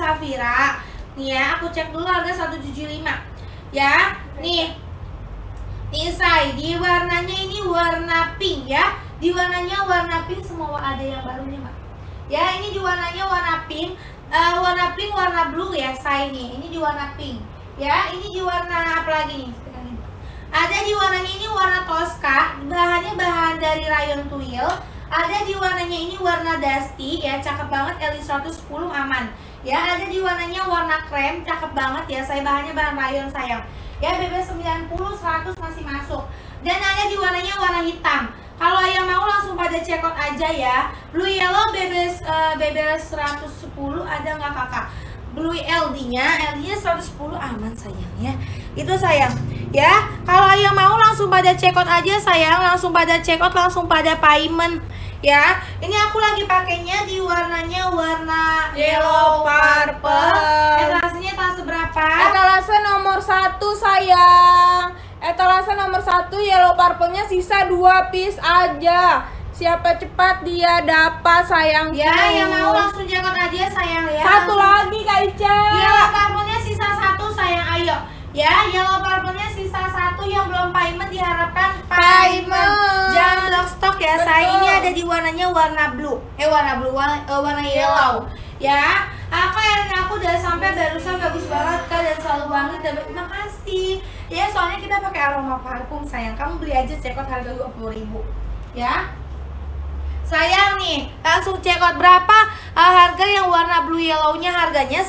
Safira. Nih ya, aku cek dulu harga 175. Ya, nih say, di warnanya ini warna pink ya. Di warnanya warna pink, semua ada yang barunya Mbak. Ya, ini di warnanya warna pink. Warna blue ya say nih. Ini di warna pink. Ya, ini di warna apa lagi nih? Ada di warnanya ini warna Tosca, bahannya bahan dari rayon twill. Ada di warnanya ini warna dusty ya, cakep banget, LI 110 aman. Ya, ada di warnanya warna krem, cakep banget ya, saya bahannya bahan rayon sayang. Ya, BB 90 100 masih masuk. Dan ada di warnanya warna hitam. Kalau yang mau langsung pada check out aja ya. Blue yellow BB 110 ada nggak kakak? Blue LD-nya 110 aman sayang ya. Itu sayang. Ya, kalau yang mau langsung pada check out aja sayang, langsung pada check out, langsung pada payment ya. Ini aku lagi pakainya di warnanya warna yellow purple. Etalasenya etalase berapa? Etalase nomor 1 sayang. Etalase nomor 1 yellow purple-nya sisa 2 piece aja. Siapa cepat dia dapat sayang. Ya, yang mau langsung check out aja sayang ya. Satu lagi Kak Ica. Yellow purple-nya sisa 1 sayang, ayo. Ya, yellow purple-nya sisa 1, yang belum payment diharapkan payment. Jangan block stok ya. Saya ini ada di warnanya warna blue. Warna yellow. Ya, aku udah sampai barusan, bagus banget Kak, dan selalu wangi. Terima kasih. Ya, soalnya kita pakai aroma parfum sayang. Kamu beli aja check out harga 20.000. Ya. Sayang nih, langsung check out berapa harga yang warna blue yellow-nya, harganya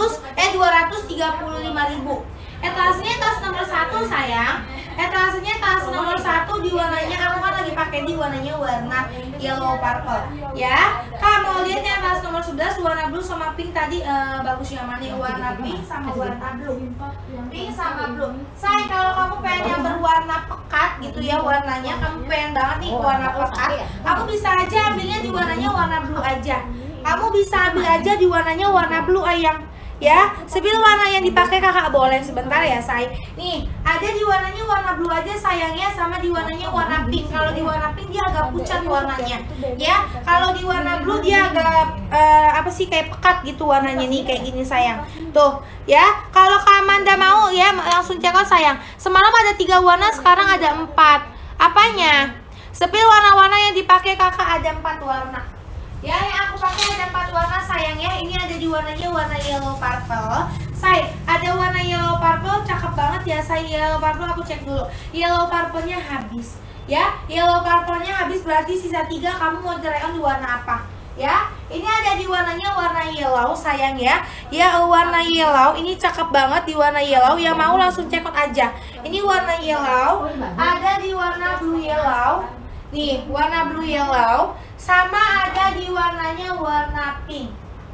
235.000. Etalasenya etalase nomor 1 sayang. Etasenya etalase nomor 1 di warnanya, aku kan lagi pakai di warnanya warna yellow purple. Ya, Kak mau lihat yang etalase nomor 11 warna blue sama pink tadi bagus yang mana? Warna pink sama warna blue. Pink sama blue. Say, kalau kamu pengen yang berwarna pekat gitu ya warnanya, kamu pengen banget nih warna pekat, aku bisa aja ambilnya di warnanya warna blue aja. Kamu bisa ambil aja di warnanya warna blue ayang. Ya, sepil warna yang dipakai kakak boleh sebentar ya say. Nih, ada di warnanya warna blue aja sayangnya, sama di warnanya warna pink. Kalau di warna pink dia agak pucat warnanya. Ya, kalau di warna blue dia agak kayak pekat gitu warnanya nih, kayak gini sayang. Tuh, ya. Kalau Kak Amanda mau ya langsung check out sayang. Semalam ada 3 warna, sekarang ada 4. Apanya? Sepil warna-warna yang dipakai kakak ada 4 warna. Ya, yang aku pakai ada 4 warna sayang ya. Ini ada di warnanya warna yellow purple. Say, ada warna yellow purple, cakep banget ya say. Yellow purple aku cek dulu. Yellow purple-nya habis. Ya, yellow purple-nya habis, berarti sisa 3. Kamu mau try on di warna apa? Ya, ini ada di warnanya warna yellow sayang ya. Ya, warna yellow ini cakep banget di warna yellow. Yang mau langsung check out aja. Ini warna yellow, ada di warna blue yellow. Nih, warna blue yellow, sama ada di warnanya warna pink.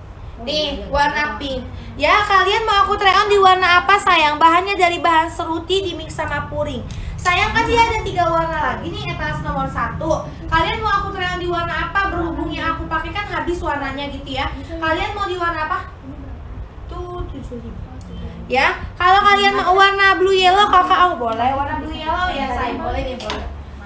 Nih, warna pink. Ya, kalian mau aku try on di warna apa sayang? Bahannya dari bahan seruti di mix sama puring. Sayang kan dia ada 3 warna lagi nih, etalase nomor 1. Kalian mau aku try on di warna apa? Berhubung yang aku pakai kan habis warnanya gitu ya. Kalian mau di warna apa? Tuh, 75. Ya, kalau kalian mau warna blue yellow kakak boleh. Warna blue yellow ya sayang, boleh nih, boleh.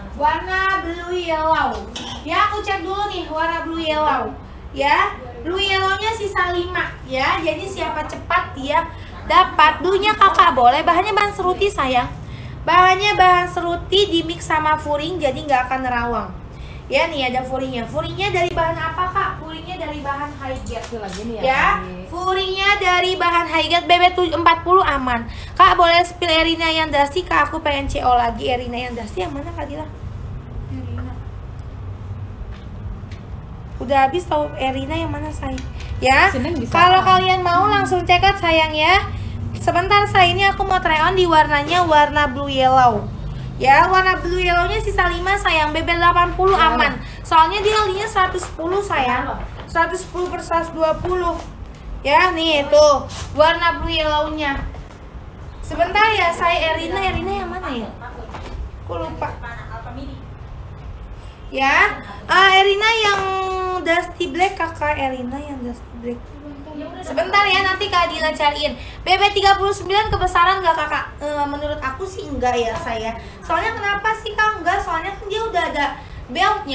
Warna blue yellow. Ya, aku cek dulu nih warna blue yellow. Ya, blue yellow-nya sisa 5 ya. Jadi siapa cepat dia dapat. Blue-nya kakak boleh. Bahannya bahan seruti sayang. Bahannya bahan seruti di mix sama furing, jadi nggak akan nerawang. Ya, nih ada furingnya. Furingnya dari bahan apa kak? Furingnya dari bahan Highgate. Ya, furingnya dari bahan Highgate. BB40 aman. Kak boleh spill Erina yang dusty. Kak aku pengen CO lagi. Erina yang dusty yang mana kak Dila? Udah habis tau Erina yang mana sayang. Ya, kalau kalian mau langsung check out sayang ya. Sebentar saya ini aku mau try on di warnanya warna blue yellow. Ya, warna blue yellow-nya sisa 5 sayang. BB80 aman. Soalnya dia linya 110 sayang. 110 per 120. Ya, nih tuh warna blue yellow-nya. Sebentar ya saya Erina yang mana ya? Aku lupa. Ya, Erina yang dusty black kakak. Erina yang dusty black. Sebentar ya, nanti Kak Dila cariin. BB39 kebesaran nggak kakak? Menurut aku sih enggak ya saya. Soalnya kenapa sih kak enggak? Soalnya kan dia udah ada beltnya.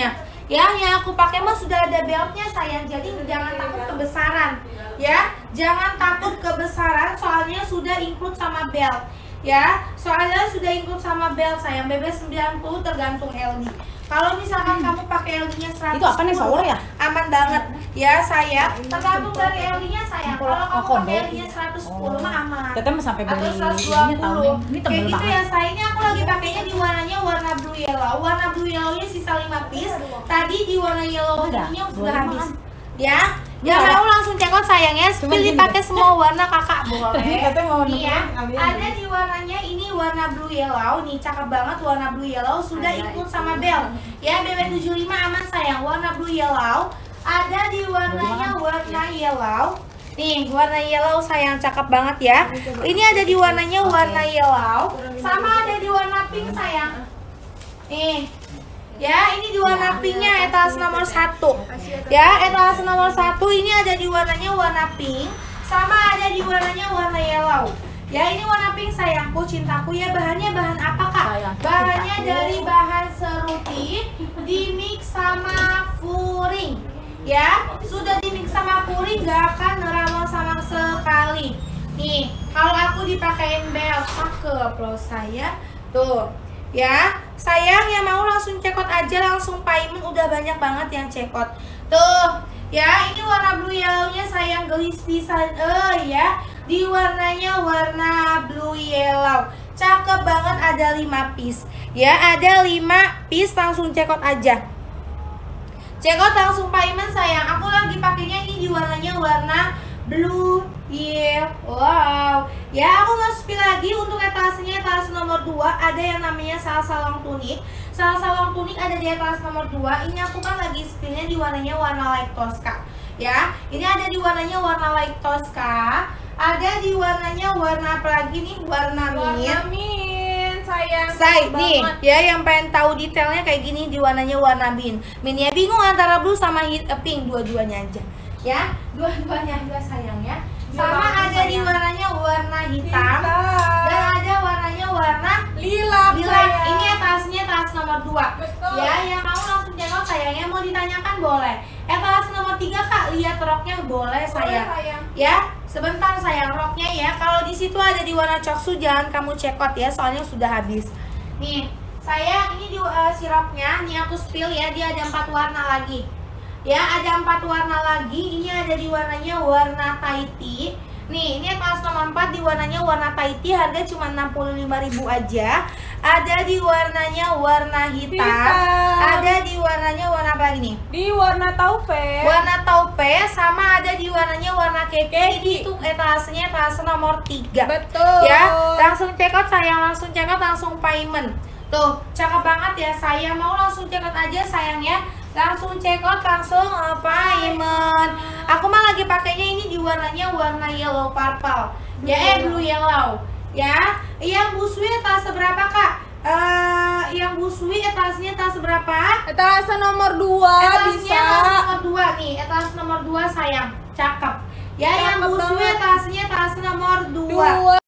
Ya, yang aku pakai mah sudah ada beltnya sayang. Jadi jangan takut kebesaran. Ya, jangan takut kebesaran soalnya sudah include sama belt. Ya, soalnya sudah include sama belt sayang. BB90 tergantung LD. Kalau misalkan kamu pakai LD-nya 110, itu apa nih, shower ya? Aman banget. Ya, sayang. Tergantung dari LD-nya sayang. Kalau kamu pakai LD-nya 110 mah aman. Teteh mah sampai beli Atau ini tahu 120. ini Kayak tebel gitu banget. ya, sayangnya aku lagi pakainya di warnanya warna blue yellow. Warna blue yellow-nya sisa 5 piece. Tadi di warna yellow ini sudah habis. Ya. Jangan mau langsung cekot sayangnya, pilih pakai semua warna kakak boleh. Teteh mau Nih ya, ada di warnanya ini warna blue yellow, nih cakep banget warna blue yellow, sudah ikut sama bel. Ya, BB75 aman sayang, warna blue yellow. Ada di warnanya warna yellow. Nih, warna yellow sayang, cakep banget ya. Ini ada di warnanya warna yellow, sama ada di warna pink sayang. Nih. Ya, ini di warna pinknya etalase nomor 1. Ya, etalase nomor 1 ini ada di warnanya warna pink, sama ada di warnanya warna yellow. Ya, ini warna pink sayangku, cintaku ya. Bahannya bahan apa kak? Bahannya dari bahan seruti, dimix sama furing. Ya, sudah dimix sama furing gak akan neramal sama sekali. Nih, kalau aku dipakein bel, cakep loh saya. Tuh. Ya, sayang yang mau langsung cekot aja, langsung payment, udah banyak banget yang cekot. Tuh, ya ini warna blue yellow-nya sayang, gelis pisan. Ya, di warnanya warna blue yellow. Cakep banget, ada 5 piece. Ya, ada 5 piece, langsung cekot aja. Cekot langsung payment sayang. Aku lagi pakainya ini di warnanya warna blue yellow. Ya, aku mau spill lagi untuk etalasenya, etalase nomor 2 ada yang namanya salsalong tunik. Salsalong tunik ada di etalase nomor 2. Ini aku kan lagi spillnya di warnanya warna light Tosca. Ya, ini ada di warnanya warna light Tosca. Ada di warnanya warna apa lagi nih? Warna mint. Sayang. Say, nih ya yang pengen tahu detailnya kayak gini di warnanya warna mint. Mint ya bingung antara blue sama pink, dua-duanya aja. Ya, dua-duanya aja sayang ya. Sama ada di warnanya warna hitam dan ada warnanya warna Lila. Ini etasnya etalase nomor 2. Betul. Ya, yang mau langsung cekot sayangnya, mau ditanyakan boleh. Etalase nomor 3 kak, lihat roknya boleh sayang. Ya, sebentar sayang, roknya ya. Kalau di situ ada di warna coksu jangan kamu cekot ya, soalnya sudah habis. Nih, sayang ini di sirupnya, nih aku spill ya, dia ada 4 warna lagi. Ya, ada 4 warna lagi. Ini ada di warnanya warna Tahiti. Nih, ini etalase nomor 4 di warnanya warna Tahiti, harga cuma 65.000 aja. Ada di warnanya warna hitam. Ada di warnanya warna apa lagi nih? Di warna taupe. Warna taupe, sama ada di warnanya warna keki. Ini tuh etalasenya etalase nomor 3. Betul. Ya, langsung cekot sayang, langsung cekot, langsung payment. Tuh, cakep banget ya sayang. Mau langsung cekot aja sayang ya. Langsung cekot, langsung payment. Aku mah lagi pakainya ini di warnanya warna yellow purple. Ya, blue yellow. Ya, yang busui etalase berapa kak? Yang busui etasenya etalase berapa? Etalase nomor 2 Etasenya bisa. etalase nomor 2 nih, etalase nomor 2 sayang. Cakep. Ya, yang Cakep busui banget. etasenya etalase nomor 2. 2.